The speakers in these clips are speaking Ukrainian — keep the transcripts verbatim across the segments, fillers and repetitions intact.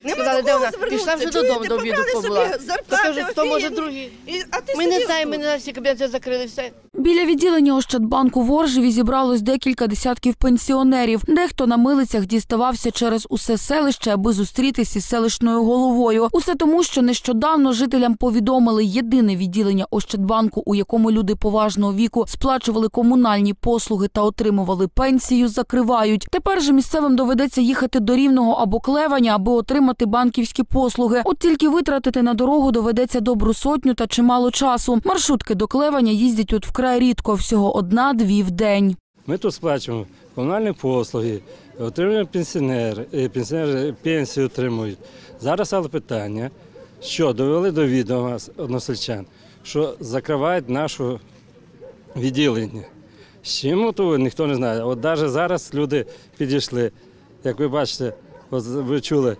Сказали, де вона? Пішла вже додому, до обіду побула. То кажу, хто може другий? Ми не знаємо, ми не знаємо, всі кабінети закрили, все. Біля відділення Ощадбанку в Оржеві зібралось декілька десятків пенсіонерів. Дехто на милицях діставався через усе селище, аби зустрітися із селищною головою. Усе тому, що нещодавно жителям повідомили, єдине відділення Ощадбанку, у якому люди поважного віку сплачували комунальні послуги та отримували пенсію, закривають. Тепер же місцевим доведеться їхати до Рівного або Клеваня, аби отримати банківські послуги. От тільки витратити на дорогу доведеться добру сотню та чимало часу. Маршрутки до Клеваня їздять тут вкрай рідко, всього одна-дві в день. Ми тут сплачуємо комунальні послуги, отримуємо пенсіонери, пенсіонери пенсію отримують. Зараз але питання, що довели до відома односельчан, що закривають наше відділення. З чим мотивує, ніхто не знає. От навіть зараз люди підійшли, як ви бачите, от ви чули,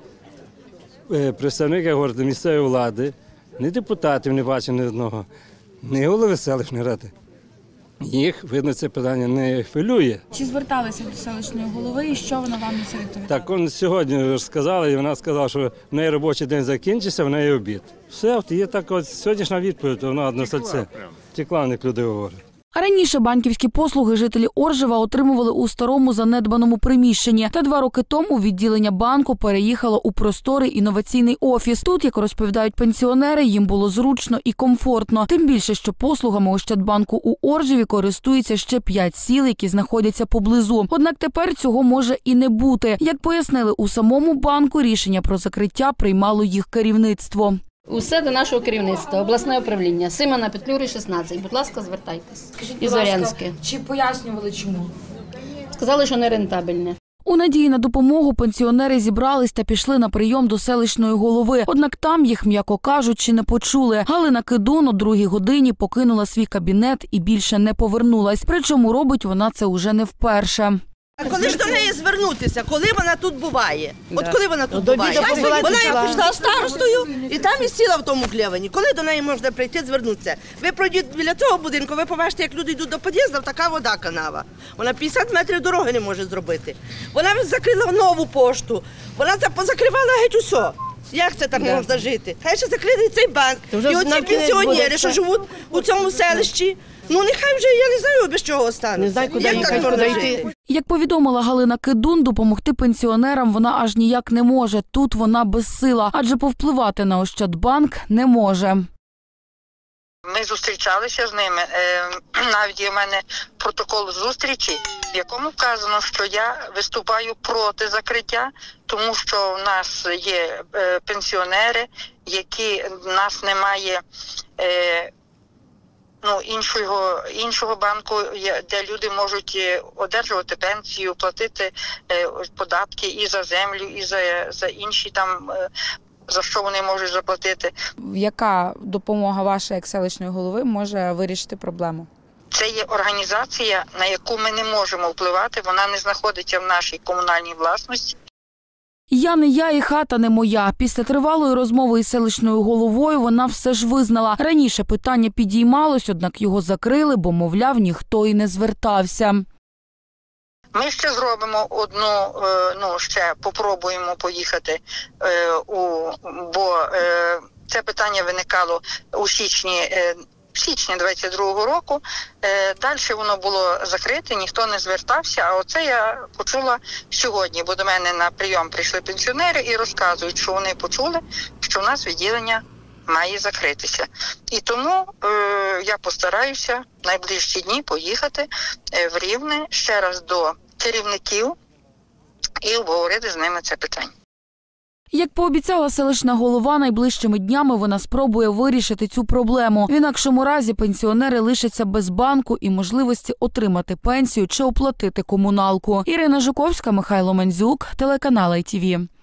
представники говорять, місцевої влади, ні депутатів не бачив ні одного, ні голови селищної ради. Їх, видно, це питання не хвилює. Чи зверталися до селищної голови і що вона вам на це відповідала? Так, он сьогодні сказала, і вона сказала, що в неї робочий день закінчився, в неї обід. Все, от є так от сьогоднішня відповідь, вона односельце. Текла, як люди говорять. А раніше банківські послуги жителі Оржева отримували у старому занедбаному приміщенні. Та два роки тому відділення банку переїхало у просторий інноваційний офіс. Тут, як розповідають пенсіонери, їм було зручно і комфортно. Тим більше, що послугами Ощадбанку у Оржеві користуються ще п'ять сіл, які знаходяться поблизу. Однак тепер цього може і не бути. Як пояснили у самому банку, рішення про закриття приймало їх керівництво. Усе до нашого керівництва, обласне управління, Симона Петлюри, шістнадцять. Будь ласка, звертайтесь. Скажіть, будь ласка, чи пояснювали чому? Сказали, що не рентабельне. У надії на допомогу пенсіонери зібрались та пішли на прийом до селищної голови. Однак там їх, м'яко кажучи, не почули. Галина Кидун о другій годині покинула свій кабінет і більше не повернулась. Причому робить вона це уже не вперше. А коли ж до неї звернутися? Коли вона тут буває? От коли вона тут До буває? обіду Вона побула, як пішла старостою і там і сіла в тому Клевані. Коли до неї можна прийти, звернутися? Ви пройдіть біля цього будинку, ви побачите, як люди йдуть до під'їзду, така вода канава. Вона п'ятдесят метрів дороги не може зробити. Вона закрила нову пошту, вона закривала геть усе. Як це так можна жити? Хай ще закрили цей банк. І оці пенсіонери, що живуть у цьому селищі, ну нехай вже, я не знаю, без чого останеться. Не знаю, куди як їхати, так можна куди жити? йти. Як повідомила Галина Кидун, допомогти пенсіонерам вона аж ніяк не може. Тут вона безсила, адже повпливати на Ощадбанк не може. Ми зустрічалися з ними, навіть є в мене протокол зустрічі, в якому вказано, що я виступаю проти закриття, тому що в нас є пенсіонери, які в нас немає ну, іншого, іншого банку, де люди можуть одержувати пенсію, платити податки і за землю, і за, за інші там, за що вони можуть заплатити. Яка допомога ваша, як селищної голови, може вирішити проблему? Це є організація, на яку ми не можемо впливати, вона не знаходиться в нашій комунальній власності. Я не я і хата не моя. Після тривалої розмови із селищною головою вона все ж визнала. Раніше питання підіймалось, однак його закрили, бо, мовляв, ніхто і не звертався. Ми ще зробимо одну, ну, ще попробуємо поїхати, бо це питання виникало у січні, в січні двадцять другого року. Далі воно було закрите, ніхто не звертався, а оце я почула сьогодні, бо до мене на прийом прийшли пенсіонери і розказують, що вони почули, що в нас відділення має закритися. І тому е, я постараюся в найближчі дні поїхати в Рівне ще раз до керівників і обговорити з ними це питання. Як пообіцяла селищна голова, найближчими днями вона спробує вирішити цю проблему. В інакшому разі пенсіонери лишаться без банку і можливості отримати пенсію чи оплатити комуналку. Ірина Жуковська, Михайло Мандзюк, телеканал ай ті ві.